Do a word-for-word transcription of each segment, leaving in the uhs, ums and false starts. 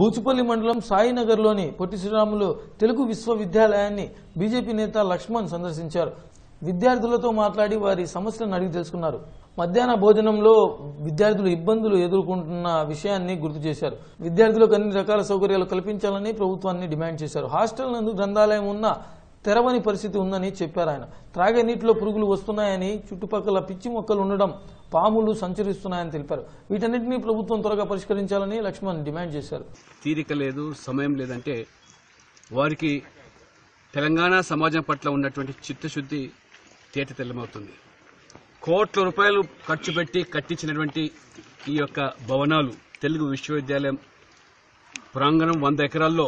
బూచుపల్లి మండలం సాయినగర్లోని పొట్టి శ్రీరాములు తెలుగు విశ్వవిద్యాలయాన్ని బీజేపీ నేత లక్ష్మన్ సందర్శించారు. విద్యార్థులతో మాట్లాడి వారి సమస్యలను అడిగి తెలుసుకున్నారు. మధ్యాహ్న భోజనంలో విద్యార్థులు ఇబ్బందులు ఎదుర్కొంటున్న విషయాన్ని గుర్తు చేశారు. విద్యార్థులకు అన్ని రకాల సౌకర్యాలు కల్పించాలని ప్రభుత్వాన్ని డిమాండ్ చేశారు. హాస్టల్ నందు గ్రంథాలయం ఉన్న తెరవని పరిస్థితి ఉందని చెప్పారు. ఆయన త్రాగే నీటిలో పురుగులు వస్తున్నాయని, చుట్టుపక్కల పిచ్చి మొక్కలు ఉండడం, పాములు సంచరిస్తున్నాయని తెలిపారు. వీటన్నిటినీ ప్రభుత్వం త్వరగా పరిష్కరించాలని లక్ష్మణ్ డిమాండ్ చేశారు. తీరిక లేదు, సమయం లేదంటే వారికి తెలంగాణ సమాజం పట్ల ఉన్నటువంటి చిత్తశుద్ధి తేట తెల్లమవుతుంది. కోట్ల రూపాయలు ఖర్చు పెట్టి కట్టించినటువంటి ఈ యొక్క భవనాలు తెలుగు విశ్వవిద్యాలయం ప్రాంగణం వంద ఎకరాల్లో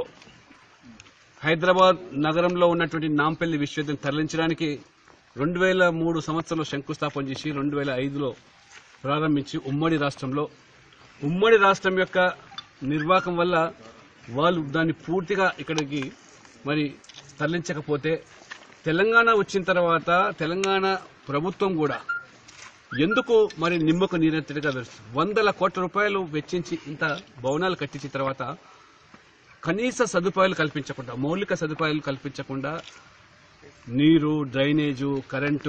హైదరాబాద్ నగరంలో ఉన్నటువంటి నాంపల్లి విశ్వవిద్యాలయం తరలించడానికి రెండు వేల మూడు సంవత్సరంలో శంకుస్థాపన చేసి రెండు వేల ఐదులో ప్రారంభించి ఉమ్మడి రాష్ట్రంలో ఉమ్మడి రాష్ట్రం యొక్క నిర్వాహకం వల్ల వాళ్ళు దాన్ని పూర్తిగా ఇక్కడికి మరి తరలించకపోతే తెలంగాణ వచ్చిన తర్వాత తెలంగాణ ప్రభుత్వం కూడా ఎందుకు మరి నిమ్మకు నీరెత్తడిగా తెలుస్తుంది. వందల కోట్ల రూపాయలు వెచ్చించి ఇంత భవనాలు కట్టించిన తర్వాత కనీస సదుపాయాలు కల్పించకుండా, మౌలిక సదుపాయాలు కల్పించకుండా నీరు, డ్రైనేజు, కరెంటు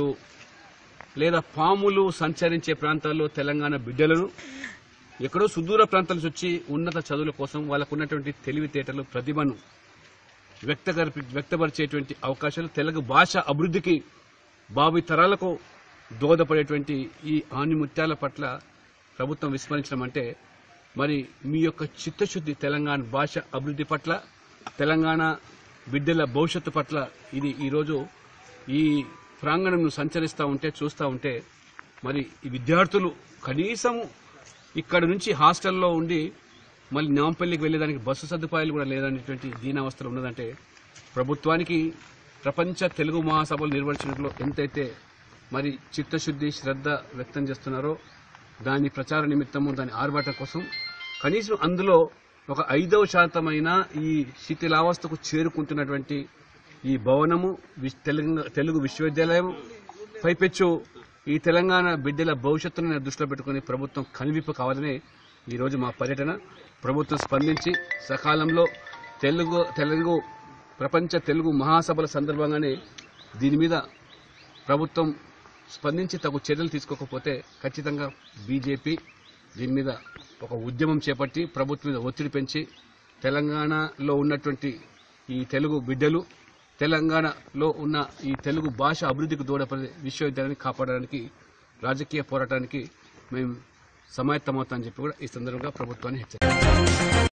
లేదా పాములు సంచరించే ప్రాంతాల్లో తెలంగాణ బిడ్డలను ఎక్కడో సుదూర ప్రాంతాల నుంచి వచ్చి ఉన్నత చదువుల కోసం వాళ్ళకు ఉన్నటువంటి తెలివితేటలు, ప్రతిభను వ్యక్త వ్యక్తపరిచేటువంటి అవకాశాలు తెలుగు భాష అభివృద్ధికి భావి తరాలకు దోహదపడేటువంటి ఈ ఆణిముత్యాల పట్ల ప్రభుత్వం విస్మరించడం అంటే మరి మీ యొక్క చిత్తశుద్ధి తెలంగాణ భాష అభివృద్ధి పట్ల, తెలంగాణ బిడ్డల భవిష్యత్తు పట్ల ఇది ఈరోజు ఈ ప్రాంగణం సంచరిస్తూ ఉంటే చూస్తూ ఉంటే మరి ఈ విద్యార్థులు కనీసం ఇక్కడ నుంచి హాస్టల్లో ఉండి మళ్ళీ నాంపల్లికి వెళ్లేదానికి బస్సు సదుపాయాలు కూడా లేదనేటువంటి దీనావస్థలు ఉన్నదంటే ప్రభుత్వానికి ప్రపంచ తెలుగు మహాసభలు నిర్వహించడంలో ఎంతైతే మరి చిత్తశుద్ధి, శ్రద్ధ వ్యక్తం చేస్తున్నారో దాని ప్రచార నిమిత్తము, దాని ఆర్భాటం కోసం కనీసం అందులో ఒక ఐదవ శాతమైన ఈ శిథిలావస్థకు చేరుకుంటున్నటువంటి ఈ భవనము తెలుగు విశ్వవిద్యాలయం పైపెచ్చు ఈ తెలంగాణ బిడ్డల భవిష్యత్తును దృష్టిలో పెట్టుకుని ప్రభుత్వం కనువిప్పు కావాలనే ఈరోజు మా పర్యటన. ప్రభుత్వం స్పందించి సకాలంలో తెలుగు తెలుగు ప్రపంచ తెలుగు మహాసభల సందర్భంగానే దీని మీద ప్రభుత్వం స్పందించి తగు చర్యలు తీసుకోకపోతే ఖచ్చితంగా బీజేపీ దీని మీద ఒక ఉద్యమం చేపట్టి ప్రభుత్వం మీద ఒత్తిడి పెంచి తెలంగాణలో ఉన్నటువంటి ఈ తెలుగు బిడ్డలు, తెలంగాణలో ఉన్న ఈ తెలుగు భాష అభివృద్ధికి దోహదపడే విశ్వవిద్యాలయాన్ని కాపాడడానికి రాజకీయ పోరాటానికి మేము సమాయత్తమవుతామని చెప్పి కూడా ఈ సందర్భంగా ప్రభుత్వాన్ని హెచ్చరించారు.